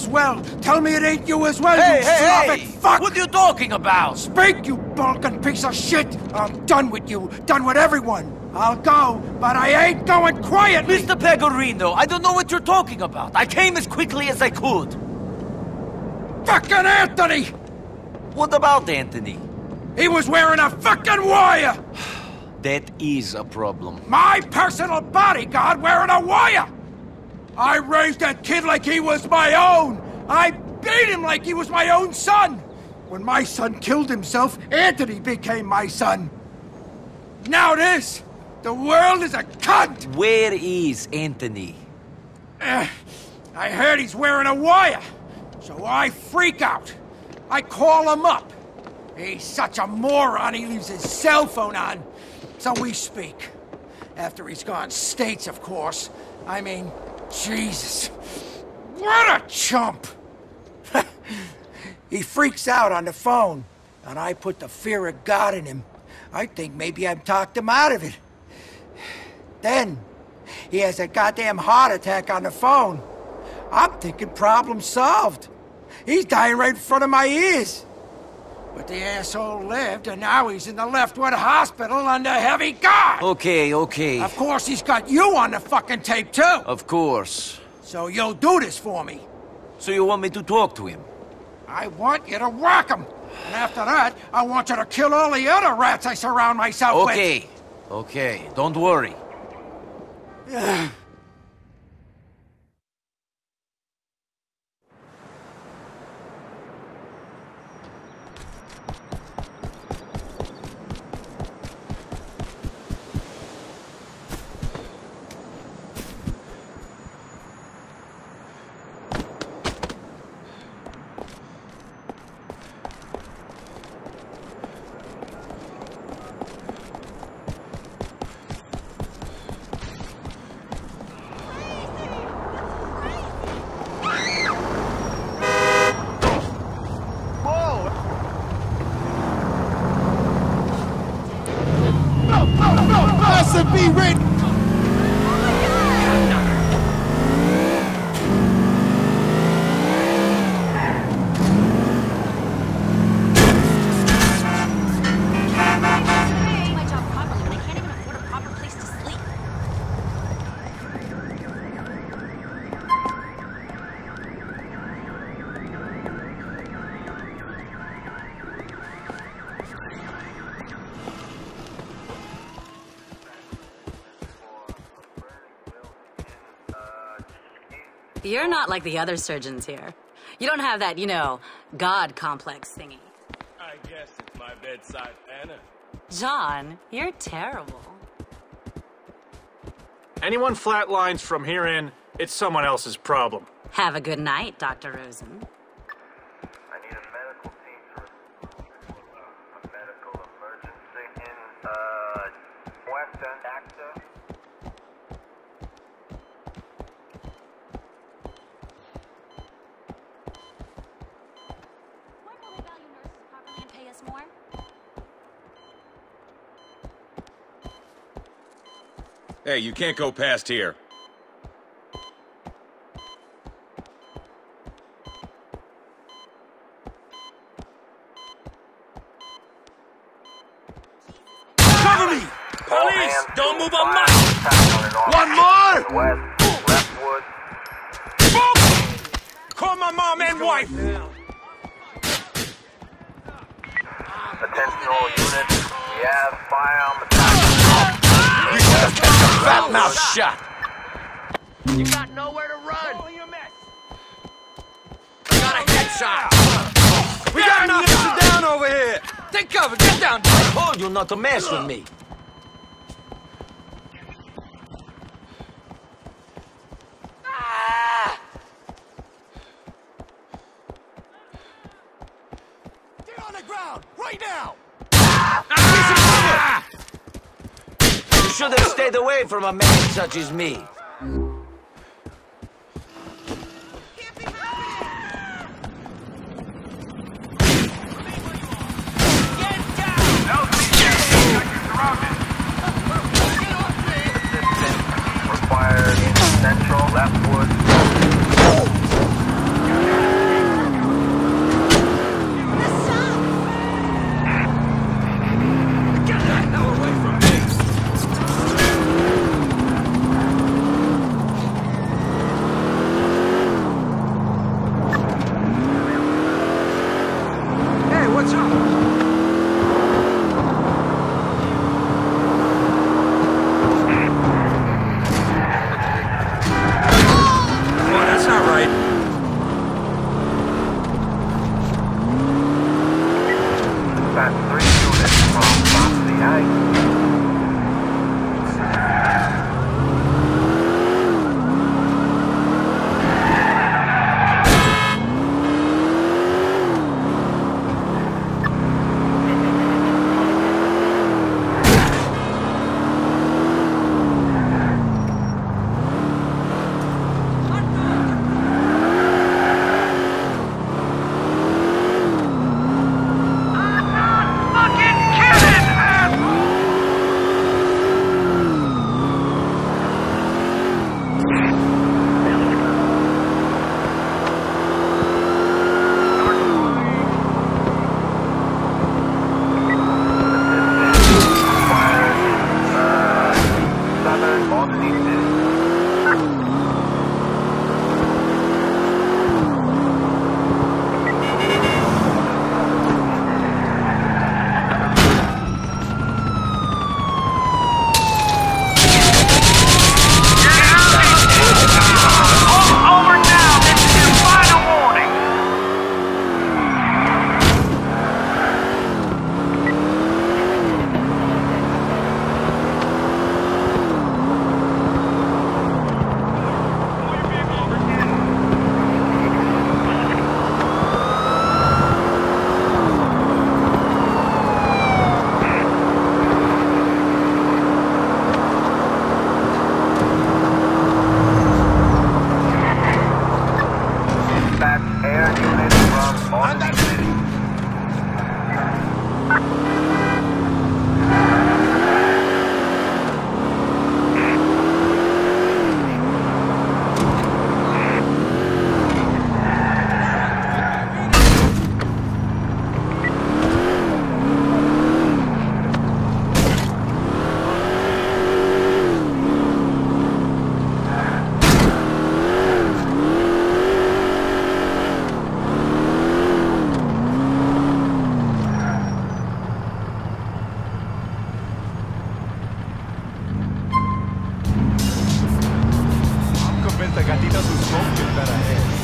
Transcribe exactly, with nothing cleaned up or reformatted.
as well. Tell me it ain't you as well, hey, you hey, Slavic hey. fuck! What are you talking about? Speak, you Balkan piece of shit! I'm done with you, done with everyone. I'll go, but I ain't going quietly! Mister Pegorino, I don't know what you're talking about. I came as quickly as I could. Fucking Anthony! What about Anthony? He was wearing a fucking wire! That is a problem. My personal bodyguard wearing a wire! I raised that kid like he was my own! I beat him like he was my own son! When my son killed himself, Anthony became my son. Now this! The world is a cunt! Where is Anthony? Uh, I heard he's wearing a wire, so I freak out. I call him up. He's such a moron, he leaves his cell phone on. So we speak. After he's gone states, of course. I mean, Jesus. What a chump! He freaks out on the phone, and I put the fear of God in him. I think maybe I've talked him out of it. Then, he has a goddamn heart attack on the phone. I'm thinking problem solved. He's dying right in front of my ears. But the asshole lived, and now he's in the Leftwood Hospital under heavy guard! Okay, okay. Of course he's got you on the fucking tape, too! Of course. So you'll do this for me? So you want me to talk to him? I want you to rock him! And after that, I want you to kill all the other rats I surround myself with! Okay, okay, don't worry. Be ready! You're not like the other surgeons here. You don't have that, you know, God complex thingy. I guess it's my bedside manner. John, you're terrible. Anyone flatlines from here in, it's someone else's problem. Have a good night, Doctor Rosen. I need a medical team for a medical emergency in, uh, Western Actor. Hey, you can't go past here. Cover me! Police! Don't move a muscle! One more! West, Leftwood. Call my mom and wife! Attention all units. We have fire on the top. You should have kept your fat mouth shut! You got nowhere to run. I got a headshot! We got enough to sit down over here! Take cover, get down! I told you not to mess with me! Get on the ground, right now! Ah! You should have stayed away from a man such as me. Required in Central Leftwood. The gatita sus smoke get better ahead.